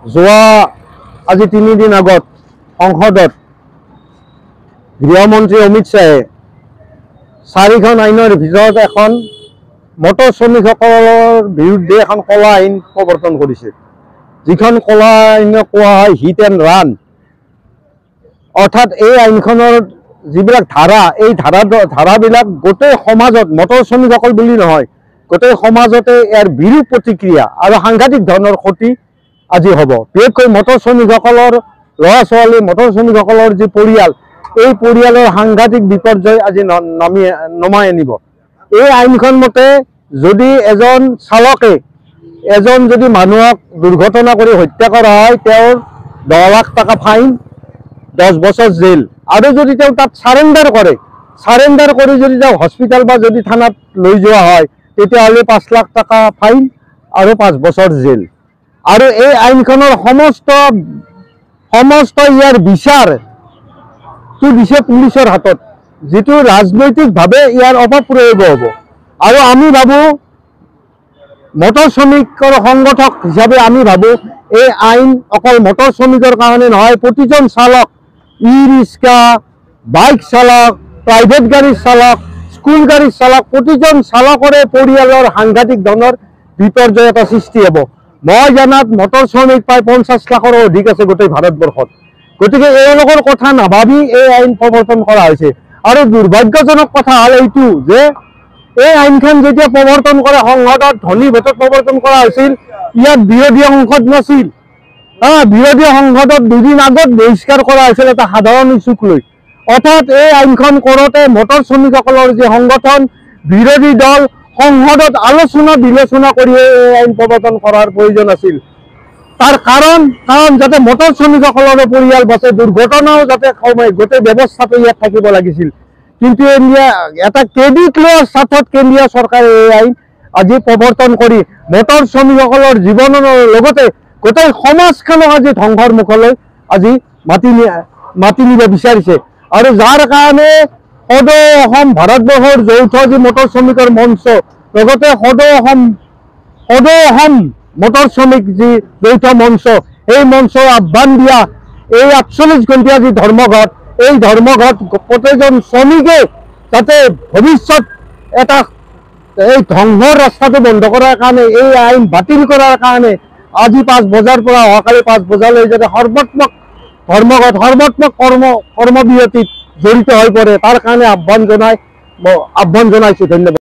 যোৱা আজি 3 দিন আগত সংসদত গৃহমন্ত্ৰী অমিত শ্বাহে 4খন আইনৰ ভিতৰত এখন মটৰ শ্ৰমিকসকলৰ বিৰুদ্ধে এখন কলা আইন প্ৰৱৰ্তন কৰিছে, যিখন কলা আইনক কোৱা হয় হিট এণ্ড ৰান। অৰ্থাৎ এই আইনখনৰ যিবিলাক ধাৰা, এই ধাৰাবিলাক গোটেই সমাজত, মটৰ শ্ৰমিকসকল বুলি নহয়, গোটেই সমাজতে ইয়াৰ বিৰূপ প্ৰতিক্ৰিয়া আৰু সাংঘাতিক ধৰণৰ ক্ষতি আজি হ'ব। বিশেষকৈ মটৰ শ্ৰমিকসকলৰ ল'ৰা ছোৱালী, মটৰ শ্ৰমিকসকলৰ যি পৰিয়াল, এই পৰিয়ালৰ সাংঘাতিক বিপৰ্যয় আজি নমাই আনিব। এই আইনখন মতে যদি এজন চালকে যদি মানুহক দুৰ্ঘটনা কৰি হত্যা কৰা হয়, তেওঁৰ 10 লাখ টকা ফাইন, 10 বছৰ জেল, আৰু যদি তেওঁ তাত চাৰেণ্ডাৰ কৰি যদি তেওঁ হস্পিটেল বা যদি থানাত লৈ যোৱা হয়, তেতিয়াহ'লে 5 লাখ টকা ফাইন আৰু 5 বছৰ জেল। আৰু এই আইনখনৰ সমস্ত ইয়াৰ বিচাৰটো দিছে পুলিচৰ হাতত, যিটো ৰাজনৈতিকভাৱে ইয়াৰ অপপ্ৰয়োগ হ'ব। আৰু আমি ভাবোঁ, মটৰ শ্ৰমিকৰ সংগঠক হিচাপে আমি ভাবোঁ, এই আইন অকল মটৰ শ্ৰমিকৰ কাৰণে নহয়, প্ৰতিজন চালক, ই ৰিক্সা, বাইক চালক, প্ৰাইভেট গাড়ীৰ চালক, স্কুল গাড়ীৰ চালক, প্ৰতিজন চালকৰে পৰিয়ালৰ সাংঘাতিক ধৰণৰ বিপৰ্যয় এটা সৃষ্টি হ'ব। মই জানাত মটৰ শ্ৰমিক প্ৰায় 50 লাখৰো অধিক আছে গোটেই ভাৰতবৰ্ষত। গতিকে এওঁলোকৰ কথা নাভাবি এই আইন প্ৰৱৰ্তন কৰা হৈছে। আৰু দুৰ্ভাগ্যজনক কথা হ'ল এইটো যে এই আইনখন যেতিয়া প্ৰৱৰ্তন কৰে, সংসদত ধনী ভোটত প্ৰৱৰ্তন কৰা হৈছিল, ইয়াত বিৰোধী সংসদ নাছিল। বিৰোধী সংসদত 2 দিন আগত বহিষ্কাৰ কৰা হৈছিল এটা সাধাৰণ ইছ্যুক লৈ। অৰ্থাৎ এই আইনখন কৰোঁতে মটৰ শ্ৰমিকসকলৰ যি সংগঠন, বিৰোধী দল, সংসদত আলোচনা বিলোচনা কৰি এই আইন প্ৰৱৰ্তন কৰাৰ প্ৰয়োজন আছিল। তাৰ কাৰণ যাতে মটৰ শ্ৰমিকসকলৰো পৰিয়াল বাচে, দুৰ্ঘটনাও যাতে কমে, গোটেই ব্যৱস্থাটো ইয়াত থাকিব লাগিছিল। কিন্তু এটা ক্ৰেডিট লোৱাৰ স্বাৰ্থত কেন্দ্ৰীয় চৰকাৰে এই আইন আজি প্ৰৱৰ্তন কৰি মটৰ শ্ৰমিকসকলৰ জীৱনৰ লগতে গোটেই সমাজখনক আজি ধ্বংসৰ মুখলৈ আজি মাতি নিব বিচাৰিছে। আৰু যাৰ কাৰণে সদৌ অসম ভাৰতবৰ্ষৰ যৌথ যি মটৰ শ্ৰমিকৰ মঞ্চ, লগতে সদৌ অসম মটৰ শ্ৰমিক যি যৌথ মঞ্চ, এই মঞ্চৰ আহ্বান দিয়া এই 48 ঘণ্টীয়া যি ধৰ্মঘট, এই ধৰ্মঘট প্ৰত্যেকজন শ্ৰমিকে যাতে ভৱিষ্যত এটা এই ধ্বংসৰ ৰাস্তাটো বন্ধ কৰাৰ কাৰণে, এই আইন বাতিল কৰাৰ কাৰণে আজি 5 বজাৰ পৰা অহাকালি 5 বজালৈ যাতে সৰ্বাত্মক ধৰ্মঘট, সৰ্বাত্মক কৰ্মবিৰতিত জড়িত হৈ পৰে, তাৰ কাৰণে আহ্বান জনাইছোঁ। ধন্যবাদ।